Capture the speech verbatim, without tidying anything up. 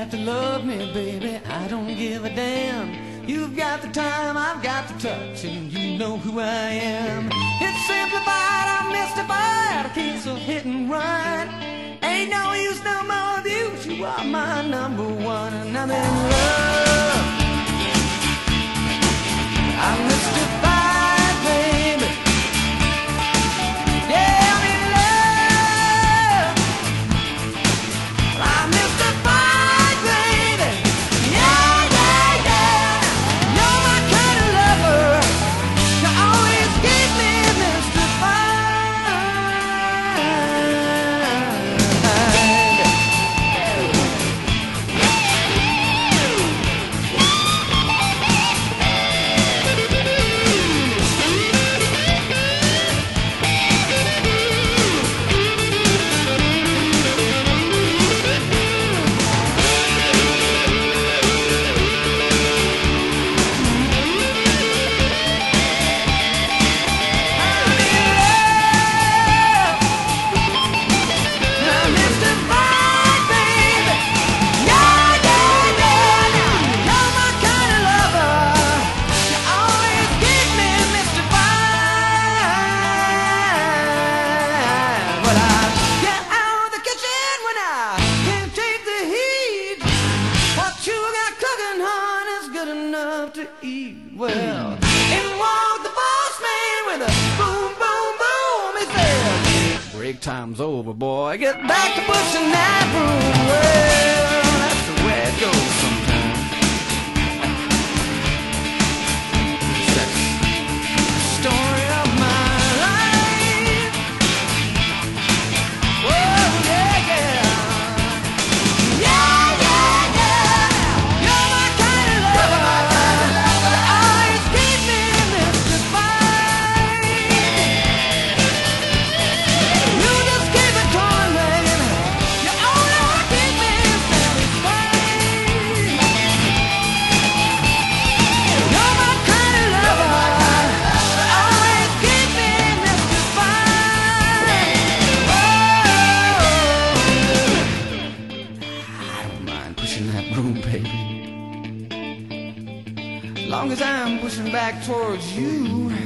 have to love me, baby, I don't give a damn. You've got the time, I've got the touch, and you know who I am. It's simplified, I'm mystified, a case of hit and run. Ain't no use no more abuse, you are my number one, and I'm in love. I'm mystified, baby. Yeah, I'm in love. I'm mystified, baby. Yeah, yeah, yeah. You're my kind of lover. You always keep me to eat. Well, in walked the boss man with a boom, boom, boom. He said, break time's over, boy. Get back to pushing that broom. Well, that's the way it goes sometimes. That's the story of my life. Whoa, yeah, yeah. Yeah, yeah, yeah. You're my kind of lover. Baby, as long as I'm pushing back towards you.